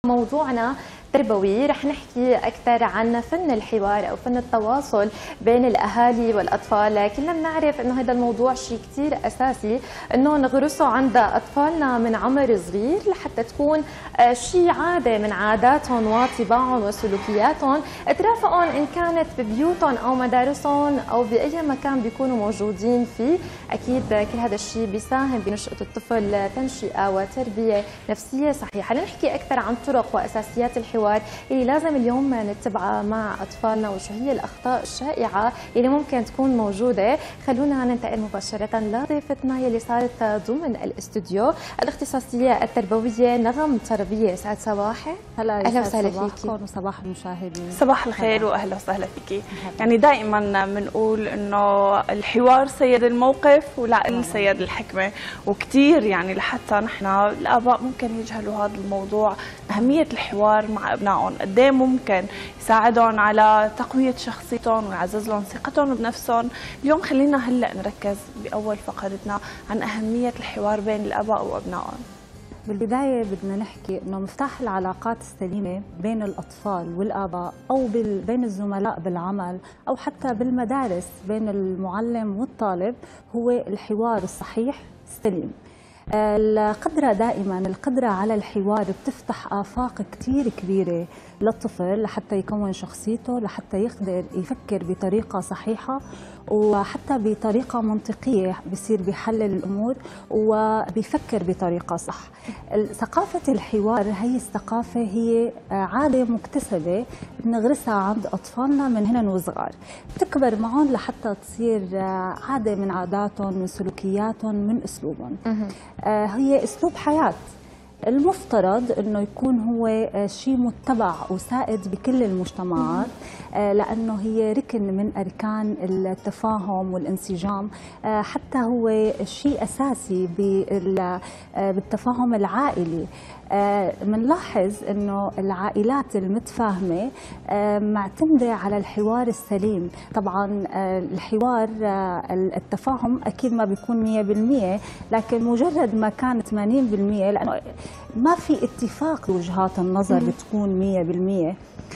موضوعنا تربوي، رح نحكي أكثر عن فن الحوار أو فن التواصل بين الأهالي والأطفال. كلنا بنعرف إنه هذا الموضوع شيء كثير أساسي إنه نغرسه عند أطفالنا من عمر صغير لحتى تكون شيء عادة من عاداتهم وطباعهم وسلوكياتهم ترافقهم إن كانت ببيوتهم أو مدارسهم أو بأي مكان بيكونوا موجودين فيه. أكيد كل هذا الشيء بيساهم بنشأة الطفل تنشئة وتربية نفسية صحيحة. لنحكي أكثر عن طرق وأساسيات الحوار اللي لازم اليوم نتبعها مع أطفالنا وشو هي الأخطاء الشائعة اللي ممكن تكون موجودة. خلونا ننتقل مباشرة لضيفتنا يلي صارت ضمن الاستوديو، الاختصاصية التربوية نغم تربية. سعد صباحي. أهلا وسهلا فيكي وصباح المشاهدين. صباح الخير واهلا وسهلا فيكي. يعني دائما بنقول انه الحوار سيد الموقف والعقل سيد الحكمه، وكثير يعني لحتى نحن الاباء ممكن يجهلوا هذا الموضوع، اهميه الحوار مع ابنائهم قد ايه ممكن يساعدهم على تقويه شخصيتهم ويعزز لهم ثقتهم بنفسهم. اليوم خلينا هلا نركز باول فقرتنا عن اهميه الحوار بين الاباء وابنائهم. بالبداية بدنا نحكي إنه مفتاح العلاقات السليمة بين الأطفال والآباء أو بين الزملاء بالعمل أو حتى بالمدارس بين المعلم والطالب هو الحوار الصحيح السليم. القدرة على الحوار بتفتح آفاق كتير كبيرة للطفل لحتى يكون شخصيته، لحتى يقدر يفكر بطريقة صحيحة وحتى بطريقة منطقية، بصير بيحلل الأمور وبيفكر بطريقة صح. ثقافة الحوار هي الثقافة هي عادة مكتسبة بنغرسها عند أطفالنا من هنا وصغار، بتكبر معهم لحتى تصير عادة من عاداتهم، من سلوكياتهم، من أسلوبهم. هي أسلوب حياة المفترض انه يكون هو شيء متبع وسائد بكل المجتمعات، لانه هي ركن من اركان التفاهم والانسجام، حتى هو شيء اساسي بالتفاهم العائلي. بنلاحظ انه العائلات المتفاهمه معتمده على الحوار السليم. طبعا الحوار التفاهم اكيد ما بيكون 100%، لكن مجرد ما كان 80%، لانه ما في اتفاق وجهات النظر بتكون 100%.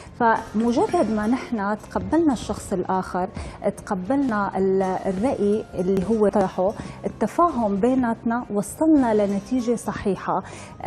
فمجرد ما نحن تقبلنا الشخص الآخر، تقبلنا الرأي اللي هو طرحه، التفاهم بيناتنا وصلنا لنتيجة صحيحة.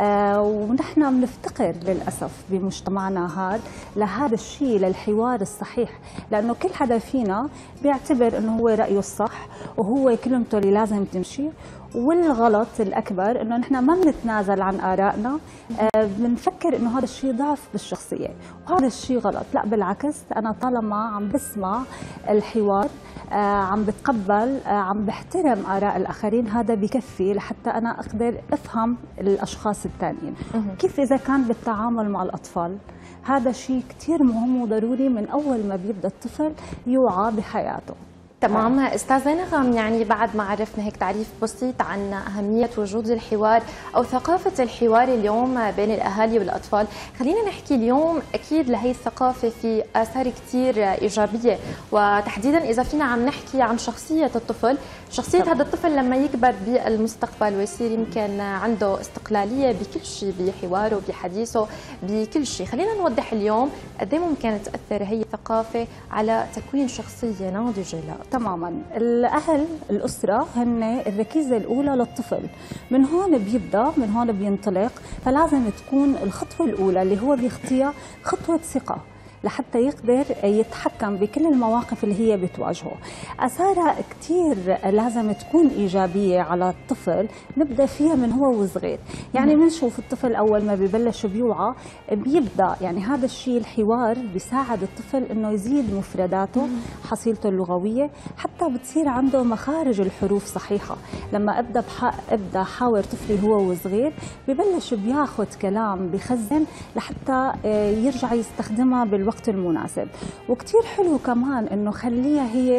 ونحن بنفتقر للأسف بمجتمعنا لهذا الشيء، للحوار الصحيح، لأنه كل حدا فينا بيعتبر أنه هو رأيه الصح وهو كلمته اللي لازم تمشي. والغلط الأكبر إنه نحن ما بنتنازل عن آرائنا، بنفكر إنه هذا الشيء ضعف بالشخصية، وهذا الشيء غلط. لا بالعكس، أنا طالما عم بسمع الحوار، عم بتقبل، عم بحترم آراء الآخرين، هذا بكفي لحتى أنا أقدر أفهم الأشخاص الثانيين. كيف إذا كان بالتعامل مع الأطفال؟ هذا شيء كتير مهم وضروري من أول ما بيبدأ الطفل يوعى بحياته. تمام. استاذة نغم، يعني بعد ما عرفنا هيك تعريف بسيط عن أهمية وجود الحوار أو ثقافة الحوار اليوم بين الأهالي والأطفال، خلينا نحكي اليوم أكيد لهي الثقافة في آثار كتير إيجابية، وتحديدا إذا فينا عم نحكي عن شخصية الطفل، شخصية هذا الطفل لما يكبر بالمستقبل ويصير يمكن عنده استقلالية بكل شيء، بحواره، بحديثه، بكل شيء. خلينا نوضح اليوم قد ايه ممكن تأثر هي الثقافة على تكوين شخصية ناضجة. تماما. الأهل، الأسرة هن الركيزة الأولى للطفل، من هون بيبدأ، من هون بينطلق. فلازم تكون الخطوة الأولى اللي هو بيخطيها خطوة ثقة لحتى يقدر يتحكم بكل المواقف اللي هي بتواجهه. أثارها كتير لازم تكون إيجابية على الطفل، نبدأ فيها من هو وصغير. يعني بنشوف الطفل أول ما ببلش بيوعى بيبدأ، يعني هذا الشيء الحوار بيساعد الطفل إنه يزيد مفرداته، حصيلته اللغوية، حتى بتصير عنده مخارج الحروف صحيحة. لما أبدأ حاور طفلي هو وصغير ببلش بياخد كلام، بخزن لحتى يرجع يستخدمها بالوقت بالوقت المناسب. وكتير حلو كمان انه خليها هي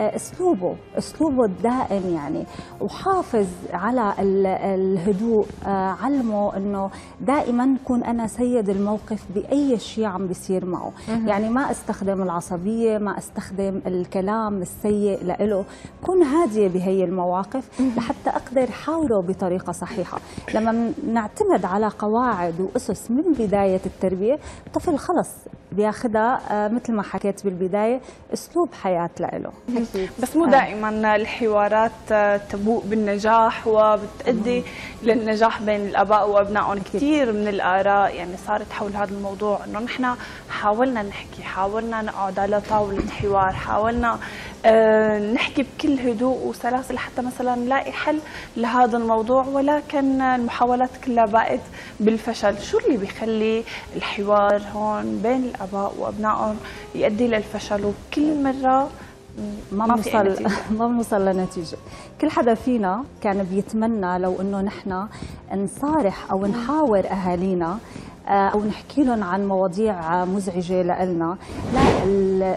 اسلوبه الدائم يعني، وحافظ على الهدوء، علمه انه دائما كون انا سيد الموقف باي شيء عم بيصير معه. يعني ما استخدم العصبيه، ما استخدم الكلام السيء له، كون هاديه بهي المواقف لحتى اقدر حاوره بطريقه صحيحه. لما نعتمد على قواعد واسس من بدايه التربيه، الطفل خلص بياخدها مثل ما حكيت بالبدايه اسلوب حياه له. اكيد. بس مو دائما الحوارات تبوء بالنجاح وبتؤدي للنجاح بين الاباء وابنائهم. كثير من الاراء يعني صارت حول هذا الموضوع، انه نحن حاولنا نحكي، حاولنا نقعد على طاوله حوار، حاولنا نحكي بكل هدوء وسلاسل حتى مثلا نلاقي حل لهذا الموضوع، ولكن المحاولات كلها باءت بالفشل. شو اللي بيخلي الحوار هون بين الاباء وابنائهم يؤدي للفشل وكل مره ما بنوصل لنتيجه؟ كل حدا فينا كان بيتمنى لو انه نحن نصارح او نحاور اهالينا او نحكي لهم عن مواضيع مزعجه لنا. لا،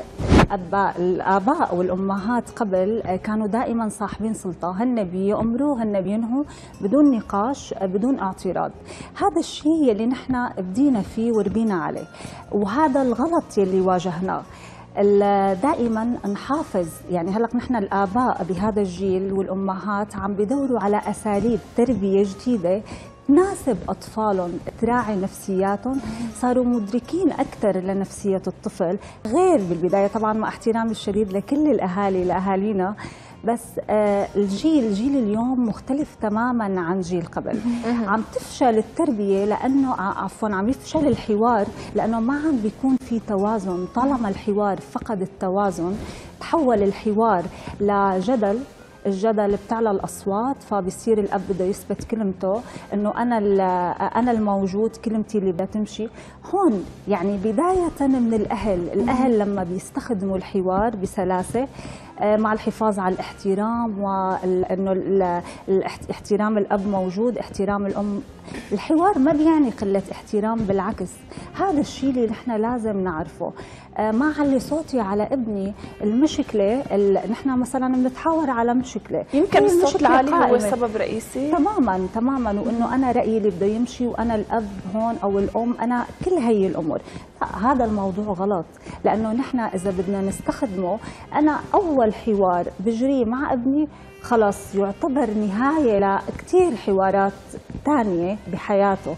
الآباء والأمهات قبل كانوا دائما صاحبين سلطة، هن بيأمروا هن بينهوا بدون نقاش بدون اعتراض. هذا الشيء اللي نحن بدينا فيه وربينا عليه، وهذا الغلط يلي واجهناه. دائما نحافظ، يعني هلا نحن الآباء بهذا الجيل والأمهات عم بدوروا على أساليب تربية جديدة تناسب أطفالهم، تراعي نفسياتهم، صاروا مدركين أكثر لنفسية الطفل، غير بالبداية طبعا مع احترامي الشديد لكل الأهالي لأهالينا، بس الجيل اليوم مختلف تماما عن جيل قبل. عم تفشل التربية لأنه عم يفشل الحوار لأنه ما عم بيكون في توازن. طالما الحوار فقد التوازن تحول الحوار لجدل، الجدل بتعلى الاصوات، فبصير الاب بده يثبت كلمته انه انا الموجود، كلمتي اللي بدها تمشي. هون يعني بدايه من الاهل لما بيستخدموا الحوار بسلاسه مع الحفاظ على الاحترام، وانه احترام الاب موجود، احترام الام. الحوار ما بيعني قله احترام، بالعكس هذا الشيء اللي نحن لازم نعرفه. ما علي صوتي على ابني، المشكله نحن مثلا بنتحاور على مشكله، يمكن الصوت العالي هو السبب الرئيسي. تماما، وانه انا رايي اللي بده يمشي، وانا الاب هون او الام، انا كل هي الامور. لا، هذا الموضوع غلط، لانه نحن اذا بدنا نستخدمه، انا اول حوار بجري مع ابني خلص يعتبر نهاية لكتير حوارات تانية بحياته.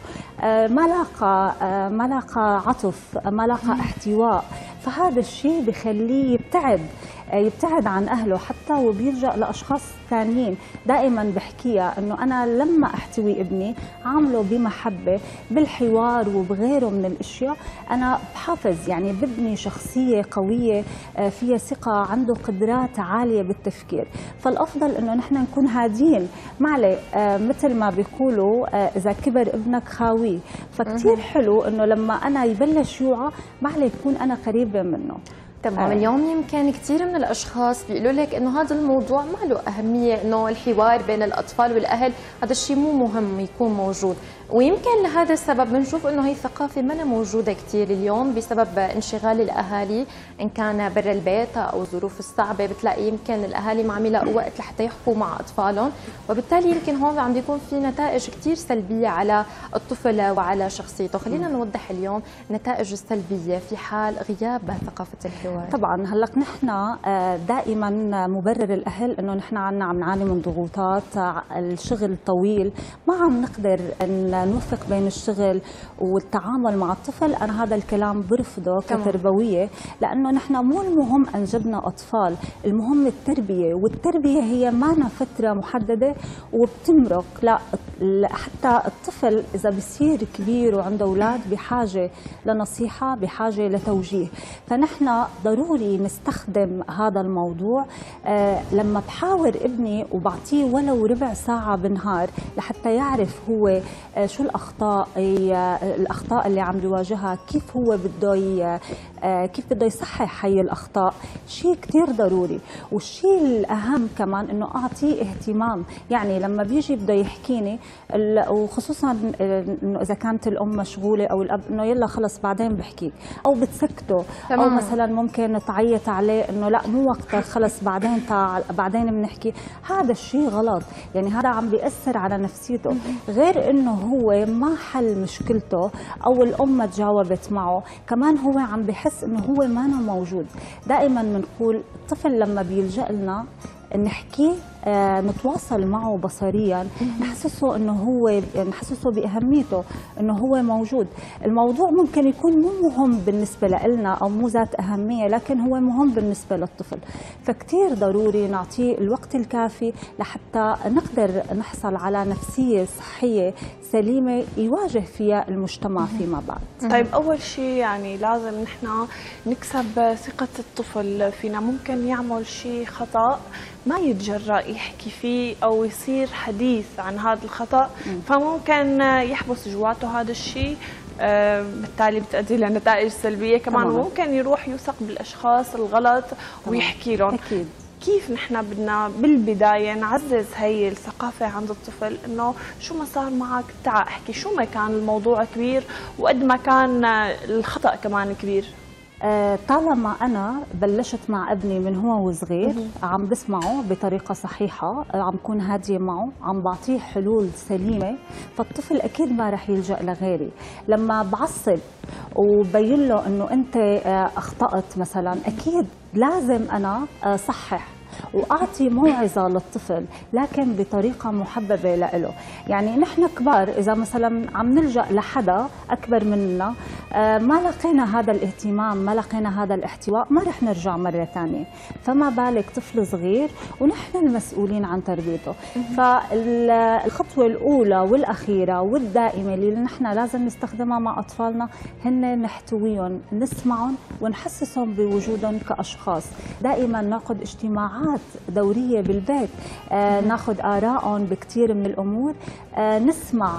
ما لاقى عطف، ما لاقى احتواء، فهذا الشيء بخليه يبتعد عن أهله حتى، وبيلجأ لأشخاص ثانيين. دائما بحكيها أنه أنا لما أحتوي ابني عامله بمحبة بالحوار وبغيره من الأشياء، أنا بحافظ يعني ببني شخصية قوية فيها ثقة، عنده قدرات عالية بالتفكير. فالأفضل أنه نحن نكون هادين. معلي مثل ما بيقولوا إذا كبر ابنك خاويه، فكتير حلو أنه لما أنا يبلش يوعى معلي يكون أنا قريبة منه. تمام. اليوم يمكن كثير من الاشخاص بيقولوا لك انه هذا الموضوع ما له اهميه، انه الحوار بين الاطفال والاهل هذا الشيء مو مهم يكون موجود، ويمكن لهذا السبب بنشوف انه هي الثقافه ما موجوده كثير اليوم بسبب انشغال الاهالي، ان كان برا البيت او الظروف الصعبه. بتلاقي يمكن الاهالي ما عم يلاقوا وقت لحتى يحكوا مع اطفالهم، وبالتالي يمكن هون عم بيكون في نتائج كثير سلبيه على الطفل وعلى شخصيته. خلينا نوضح اليوم النتائج السلبيه في حال غياب ثقافه الحوار. طبعا هلا نحن دائما مبرر الاهل انه نحن عم نعاني من ضغوطات، الشغل طويل، ما عم نقدر ان نوفق بين الشغل والتعامل مع الطفل. انا هذا الكلام برفضه كتربويه، لانه نحن مو المهم انجبنا اطفال، المهم التربيه، والتربيه هي ما فتره محدده وبتمرق. لا، حتى الطفل اذا بصير كبير وعنده اولاد بحاجه لنصيحه، بحاجه لتوجيه. فنحن ضروري نستخدم هذا الموضوع. لما بحاور ابني وبعطيه ولو ربع ساعة بالنهار لحتى يعرف هو شو الأخطاء اللي عم بيواجهها، كيف هو كيف بده يصحح هي الأخطاء، شيء كتير ضروري. والشيء الأهم كمان إنه أعطيه اهتمام. يعني لما بيجي بده يحكيني، وخصوصا إنه إذا كانت الأم مشغولة أو الأب، إنه يلا خلص بعدين بحكيك، أو بتسكته، أو مثلا ممكن تعيط عليه إنه لا مو وقتك، خلص بعدين بعدين بنحكي. هذا الشيء غلط، يعني هذا عم بيأثر على نفسيته. غير إنه هو ما حل مشكلته أو الأم ما تجاوبت معه، كمان هو عم بحس إنه هو ما موجود. دائما بنقول الطفل لما بيلجأ لنا نحكي، نتواصل معه بصريا، نحسسه انه هو، نحسسه باهميته، انه هو موجود. الموضوع ممكن يكون مو مهم بالنسبه لنا او مو ذات اهميه، لكن هو مهم بالنسبه للطفل. فكتير ضروري نعطيه الوقت الكافي لحتى نقدر نحصل على نفسيه صحيه سليمه يواجه فيها المجتمع فيما بعد. طيب اول شيء يعني لازم نحن نكسب ثقه الطفل فينا. ممكن يعمل شيء خطا ما يتجرأ يحكي فيه أو يصير حديث عن هذا الخطأ، فممكن يحبس جواته هذا الشيء، بالتالي بتؤدي لنتائج سلبية كمان. ممكن يروح يوثق بالأشخاص الغلط ويحكي لهم. أكيد. كيف نحن بدنا بالبداية نعزز هي الثقافة عند الطفل، إنه شو ما صار معك تعال احكي، شو ما كان الموضوع كبير وقد ما كان الخطأ كمان كبير. طالما أنا بلشت مع ابني من هو وصغير، عم بسمعه بطريقة صحيحة، عم بكون هادية معه، عم بعطيه حلول سليمة، فالطفل أكيد ما رح يلجأ لغيري. لما بعصب وبين له إنه أنت أخطأت مثلا، أكيد لازم أنا صحح وأعطي موعظة للطفل، لكن بطريقة محببة له. يعني نحن كبار إذا مثلا عم نلجأ لحدا أكبر مننا، ما لقينا هذا الاهتمام، ما لقينا هذا الاحتواء، ما رح نرجع مرة ثانية. فما بالك طفل صغير ونحن المسؤولين عن تربيته. فالخطوة الأولى والأخيرة والدائمة اللي نحن لازم نستخدمها مع أطفالنا هن نحتويهم، نسمعهم ونحسسهم بوجودهم كأشخاص. دائما نعقد اجتماعات دورية بالبيت، ناخذ آرائهم بكثير من الأمور، نسمع،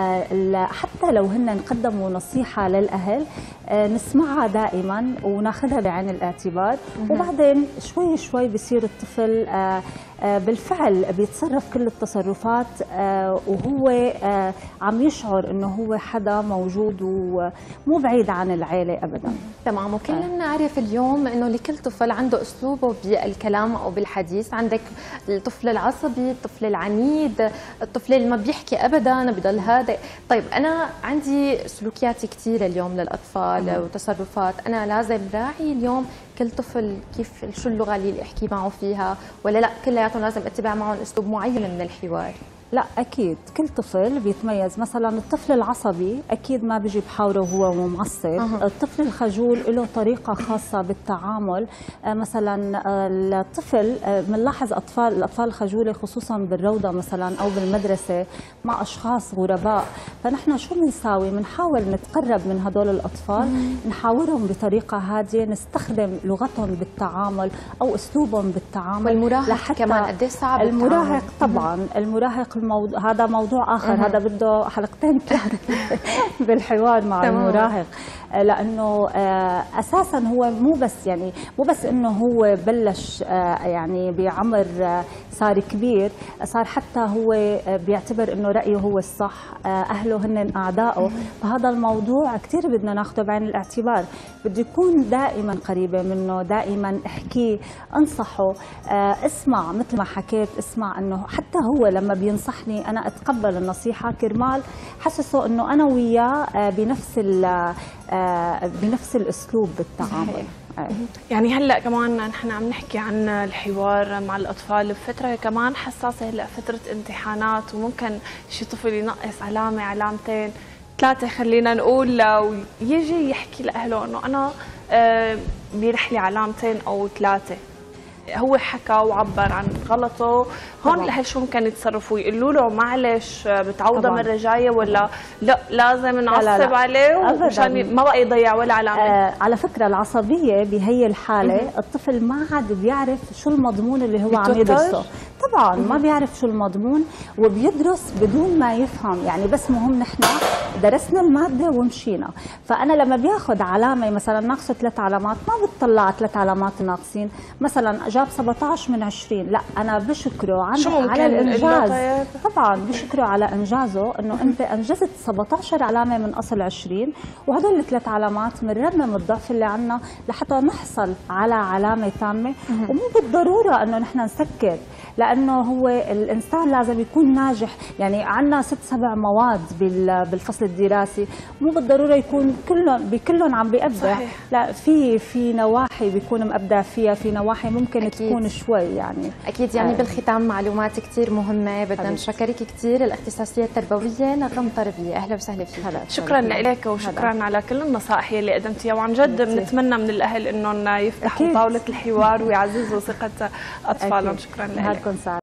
حتى لو هن قدموا نصيحة للأهل نسمعها دائما وناخذها بعين الاعتبار. وبعدين شوي شوي بصير الطفل بالفعل بيتصرف كل التصرفات وهو عم يشعر انه هو حدا موجود ومو بعيد عن العائله ابدا. تمام. وكلنا بنعرف اليوم انه لكل طفل عنده اسلوبه بالكلام او بالحديث. عندك الطفل العصبي، الطفل العنيد، الطفل اللي ما بيحكي ابدا بضل هادئ. طيب انا عندي سلوكيات كثيره اليوم للاطفال وتصرفات، انا لازم راعي اليوم كل طفل كيف، شو اللغه اللي احكي معه فيها، ولا لا كلياتهم لازم اتبع معهم اسلوب معين من الحوار؟ لا أكيد كل طفل بيتميز. مثلا الطفل العصبي أكيد ما بيجي بحاوره وهو معصب. الطفل الخجول له طريقة خاصة بالتعامل. مثلا الطفل بنلاحظ الأطفال الخجولة خصوصا بالروضة مثلا أو بالمدرسة مع أشخاص غرباء. فنحن شو بنساوي؟ بنحاول نتقرب من هدول الأطفال، نحاورهم بطريقة هادية، نستخدم لغتهم بالتعامل أو أسلوبهم بالتعامل. والمراهق كمان قد ايه صعب المراهق طبعا المراهق هذا موضوع آخر. هذا بده حلقتين بالحوار مع المراهق، لأنه أساسا هو مو بس إنه هو بلش يعني بعمر صار كبير، صار حتى هو بيعتبر إنه رأيه هو الصح، أهله هن أعدائه. فهذا الموضوع كثير بدنا ناخده بعين الاعتبار. بده يكون دائما قريبة منه، دائما احكيه، انصحه، اسمع مثل ما حكيت، اسمع إنه حتى هو لما بينصحني أنا أتقبل النصيحة كرمال حسسه إنه أنا وياه بنفس الأسلوب بالتعامل. يعني هلا كمان نحن عم نحكي عن الحوار مع الاطفال بفتره كمان حساسه، هلا فتره امتحانات، وممكن شي طفل ينقص علامه علامتين ثلاثه خلينا نقول، ويجي يحكي لاهله انه انا بيرح لي علامتين او ثلاثه. هو حكى وعبر عن غلطه، هون الاهل شو ممكن يتصرفوا؟ يقولوا له معلش بتعوضها مره جايه، ولا لا لازم نعصب عليه مشان ما بقى يضيع ولا علامه؟ على فكره العصبيه بهي الحاله الطفل ما عاد بيعرف شو المضمون اللي هو عم يدرسه. طبعا ما بيعرف شو المضمون وبيدرس بدون ما يفهم، يعني بس مهم نحن درسنا الماده ومشينا. فانا لما بياخذ علامه مثلا ناقصه 3 علامات ما بتطلع على 3 علامات ناقصين، مثلا جاب 17 من 20، لا انا بشكره على الانجاز. طبعا بشكره على انجازه، انه انت انجزت 17 علامه من اصل 20، وهدول ال3 علامات بنرمم الضعف اللي عندنا لحتى نحصل على علامه تامه. ومو بالضروره انه نحن نسكر، لانه هو الانسان لازم يكون ناجح. يعني عندنا 6-7 مواد بالفصل الدراسي، مو بالضروره يكون بكلهم عم بيبدع. لا، في نواحي بيكون مبدع فيها، في نواحي ممكن أكيد تكون شوي يعني. اكيد يعني بالختام معلومات كثير مهمه، بدنا نشكرك كثير. الاختصاصيه التربويه نغم طربيه، اهلا وسهلا فيك. شكرا لك وشكرا على كل النصائح اللي قدمتيها، وعن جد بنتمنى من الاهل انهم يفتحوا طاوله الحوار ويعززوا ثقه اطفالهم. شكرا لك.